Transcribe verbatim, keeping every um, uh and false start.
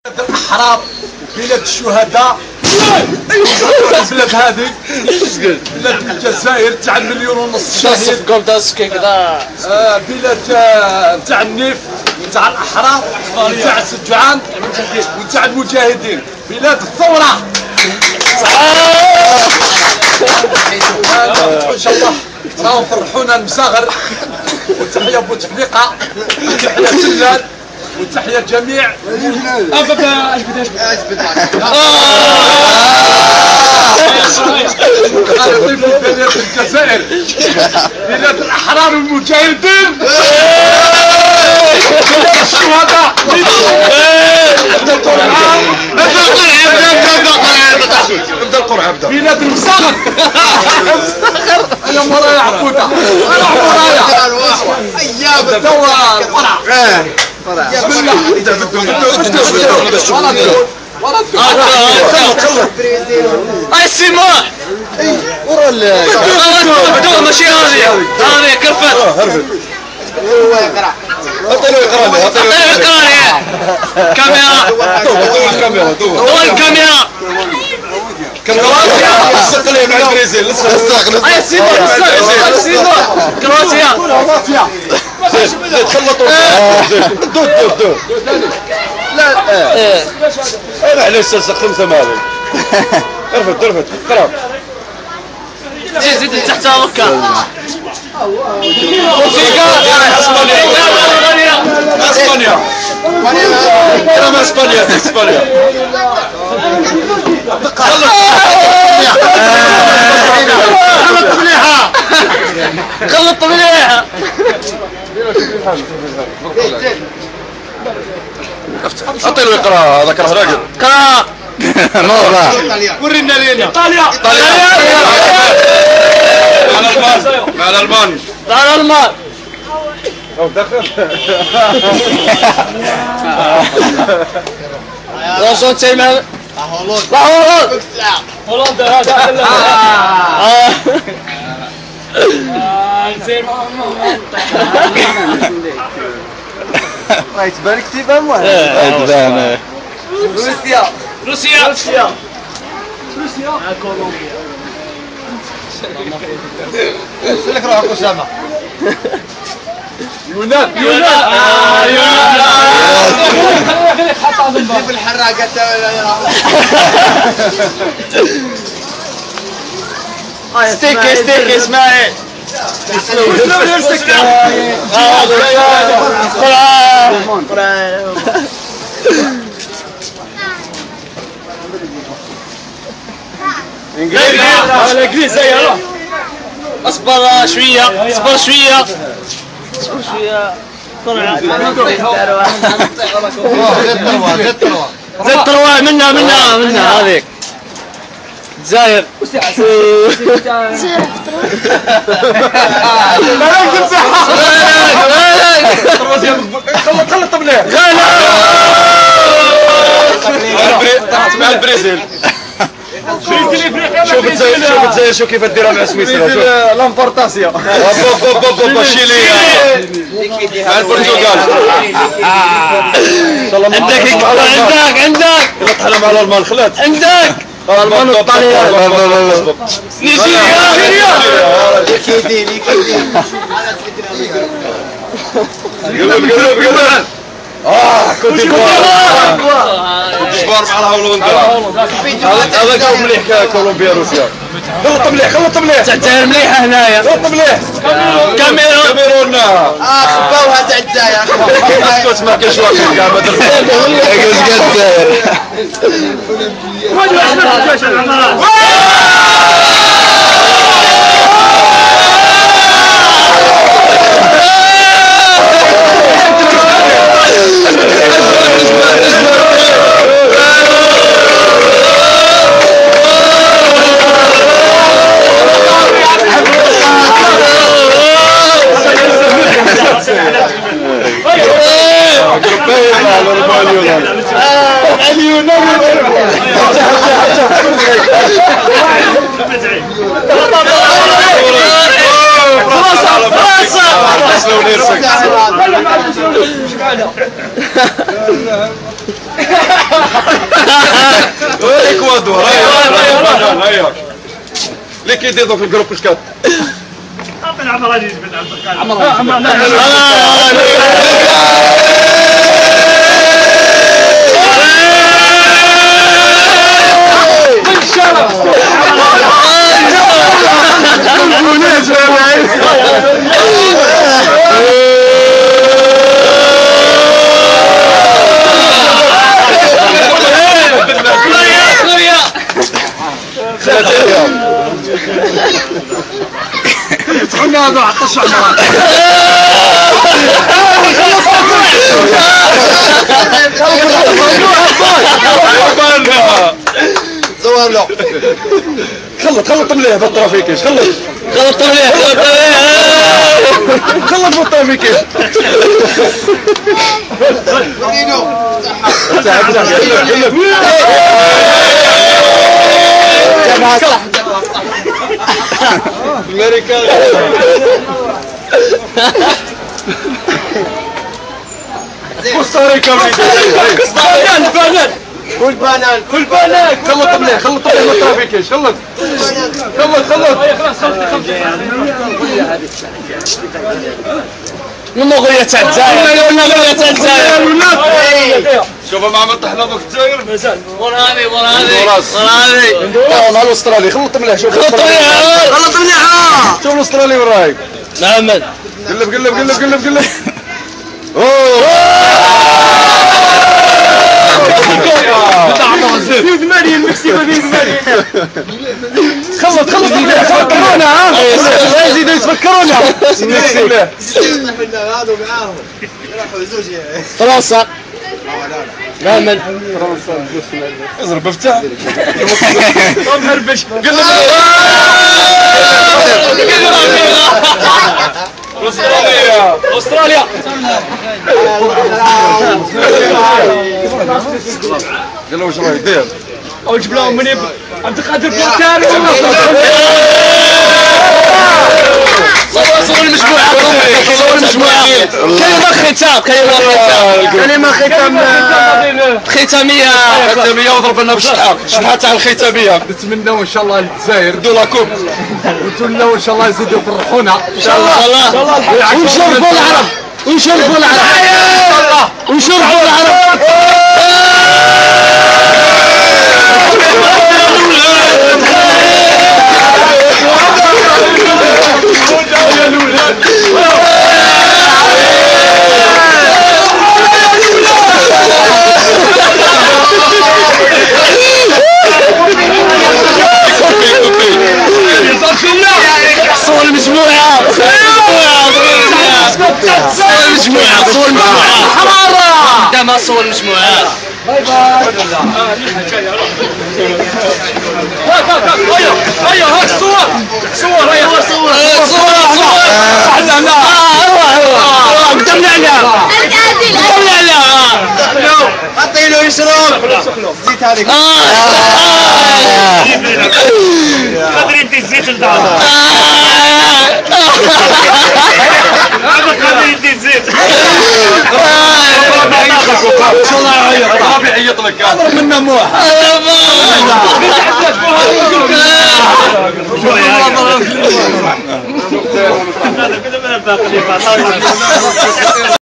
الأحرار بلاد الشهداء. البلاد هذه بلاد الجزائر تاع المليون ونص شهيد. بلاد تاع النيف وتاع الأحرار وتاع السجعان وتاع المجاهدين. بلاد الثورة. ان شاء الله راهو فرحونا المساغر. وتحية بوتفليقة وتحية سلال وتحية جميع ابدا اجبد اجبد اجبد بلاد الجزائر بلاد الاحرار والمجاهدين بلاد الشهداء. ابدا القرعه ابدا بلاد المساغر. انا مورايا عبوده انا مورايا ايام الدوره القرعه. بسم الله ابدا ابدا هاي سيمون ورا بدو ماشي هذه هذه كرفت هو يقرا عطيله يقرا لي عطيله يقرا لي كاميرا دور الكاميرا دور الكاميرا كرواتيا استقلي مع البرازيل استقلي هاي سيمون سيمون كرواتيا كرواتيا زيد خلطوا دود دود دود لا انا علاش خمسه ماضي ارفد ارفد قرا زيد زيد تحت هكا اسبانيا كلام اسبانيا اسبانيا خلط مليحه خلط مليحه اعطيله يقرا هذاك راه راقد قرا نورا ورينا لينا ايطاليا ايطاليا مع الالمان مع الالمان مع الالمان او دخل راسو تيما هولندا هولندا هذا راهي تبان كتيبه موان تبان روسيا روسيا روسيا روسيا كولومبيا لك راه اسامه يونان يونان يونان خليك حط على الباب في الحراقه ستيك ستيك اسماعيل انجليزي انجليزي يلا اصبر شويه اصبر شويه اصبر شويه طلع زيد تروى منا منا منا هذيك الجزائر خلط خلط مليح مع البرازيل. شوف الجزائر شوف الجزائر شوف كيف ديرها مع سويسرا لامبورتاسيون شيلي مع البرتغال. عندك عندك عندك طحنا مع الالمان خلات عندك الالمان والطليان نيجيريا ليكيدي ليكيدي قلب قلب قلب اه كنت ديفوار ديفوار مع هولندا. هذا كان مليح كولومبيا روسيا. خلط مليح خلط مليح الجزائر مليحه هنايا خلط مليح كاميرون كاميرون اه خباوها تاع الجزائر اسكت ما كاينش واحد كاع ما درت قلت الجزائر فرنسا اكوادور هيا اللي كيديروا في الجروب الكات عمر غادي يجبد عمر تخلنا هذا عطش عمران صور له خلط خلط مليح بالطرافيكيش خلط خلط مليح خلط مليح خلط بالطرافيكيش الامريكان كوستاريكا بانان بانان كل بانان كل بانان خلط مليح خلط مليح بالطرافيكيش خلط خلط خلط من مغرية تاع الجزائر من مغرية تاع الجزائر شوفوا مع من طحنا في الجزائر مازال وراني وراني وراس. وراني مع الاسترالي خلط مليح شوف خلط مليح غلط مليح شوف الاسترالي وين رايك محمد قلب قلب قلب قلب قلب اوه في ثمانية المكسيكو في ثمانية خلط خلط يتفكرونا ها لا يزيدوا يتفكرونا هذا معاهم يروحوا زوج فرنسا محمد اضرب افتح مهربش استراليا استراليا قال له واش راه يدير او جبنا لهم من عبد القادر بوكاري صور المجموعة صور المجموعة كلمة ختام كلمة ختام كلمة ختامية ختامية وضرب لنا بالشحاب الشحاب تاع الختامية نتمنوا ان شاء الله الجزائر يردوا لا كوب ونتمنوا ان شاء الله يزيدوا يفرحونا ان شاء الله ونشرفوا العرب ونشرفوا العرب ونشرفوا العرب صور المجموعة صور المجموعة صور المجموعة حرارة قدامها صور المجموعة باي باي هيا هيا هات الصور صور هيا صور صور صور لا لا قدامنا عليها قدامنا عليها عطيله يشرب زيت هذيك قادر يدي الزيت لدار قادر يدي الزيت ان شاء الله يعيط ربي يعيط لك اضرب منا موحة هذا كذا من الباقي